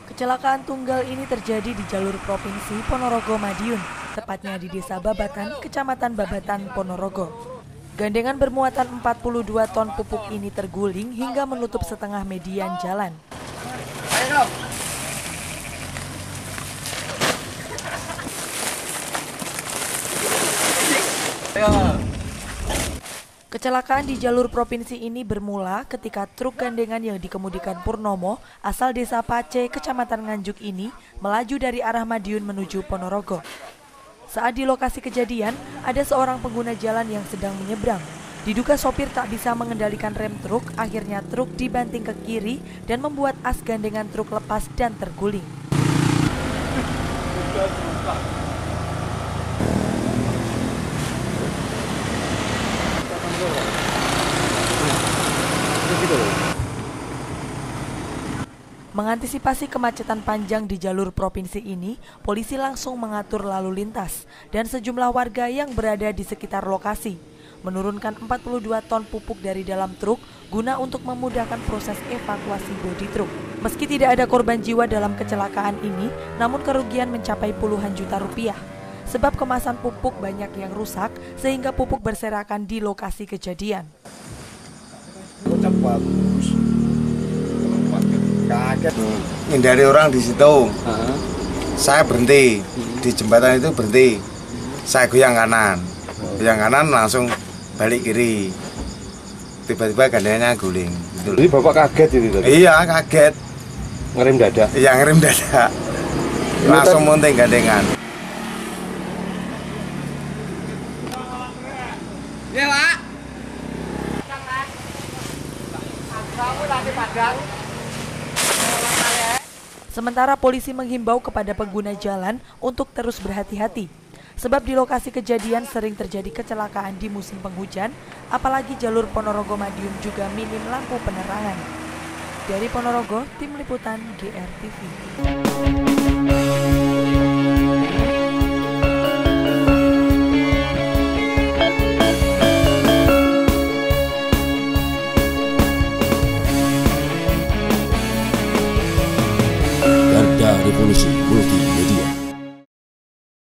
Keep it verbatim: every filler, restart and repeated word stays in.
Kecelakaan tunggal ini terjadi di jalur Provinsi Ponorogo Madiun, tepatnya di Desa Babatan, Kecamatan Babatan, Ponorogo. Gandengan bermuatan empat puluh dua ton pupuk ini terguling hingga menutup setengah median jalan. Kecelakaan di jalur provinsi ini bermula ketika truk gandengan yang dikemudikan Purnomo asal desa Pace, Kecamatan Nganjuk ini melaju dari arah Madiun menuju Ponorogo. Saat di lokasi kejadian, ada seorang pengguna jalan yang sedang menyeberang. Diduga sopir tak bisa mengendalikan rem truk, akhirnya truk dibanting ke kiri dan membuat as gandengan truk lepas dan terguling. Mengantisipasi kemacetan panjang di jalur provinsi ini, polisi langsung mengatur lalu lintas dan sejumlah warga yang berada di sekitar lokasi menurunkan empat puluh dua ton pupuk dari dalam truk guna untuk memudahkan proses evakuasi bodi truk. Meski tidak ada korban jiwa dalam kecelakaan ini, namun kerugian mencapai puluhan juta rupiah. Sebab kemasan pupuk banyak yang rusak sehingga pupuk berserakan di lokasi kejadian. Kaget, hindari orang di situ. Uh-huh. Saya berhenti di jembatan itu berhenti. Saya goyang kanan, goyang kanan langsung balik kiri. Tiba-tiba gandengannya guling. Gitu. Jadi bapak kaget itu tadi? Iya kaget. Ngerem dada? Iya ngerem dada. Langsung munting gandengan. Ya Pak. Kamu lagi padang. Sementara polisi menghimbau kepada pengguna jalan untuk terus berhati-hati. Sebab di lokasi kejadian sering terjadi kecelakaan di musim penghujan, apalagi jalur Ponorogo Madiun juga minim lampu penerangan. Dari Ponorogo, Tim Liputan G R T V.